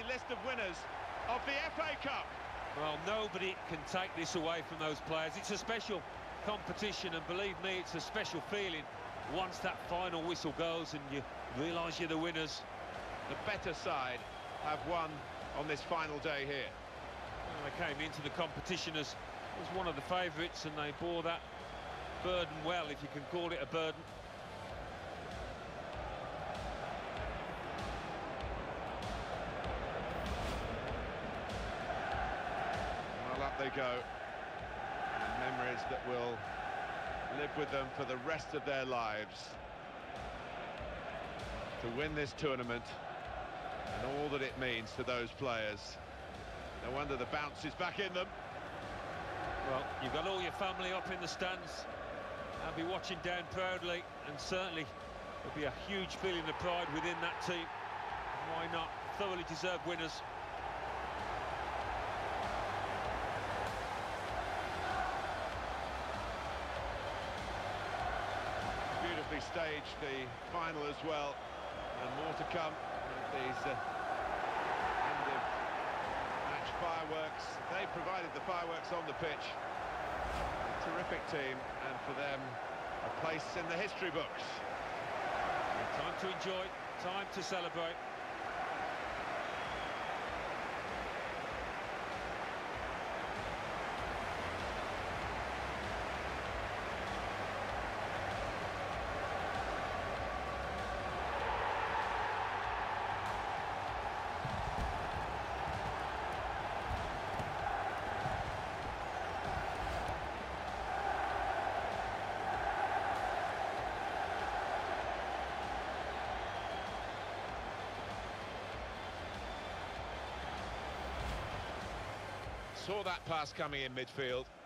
list of winners of the FA Cup. Well, nobody can take this away from those players. It's a special competition, and believe me, it's a special feeling once that final whistle goes and you realise you're the winners. The better side have won on this final day here. Well, they came into the competition as one of the favourites, and they bore that burden well, if you can call it a burden. Well, up they go. And memories that will live with them for the rest of their lives. To win this tournament and all that it means to those players. No wonder the bounce is back in them. Well, you've got all your family up in the stands. They'll be watching down proudly, and certainly there'll be a huge feeling of pride within that team. Why not? Thoroughly deserved winners. Beautifully staged, the final as well, and more to come. These end of match fireworks. They provided the fireworks on the pitch. A terrific team, and for them, a place in the history books. Time to enjoy, time to celebrate. Saw that pass coming in midfield.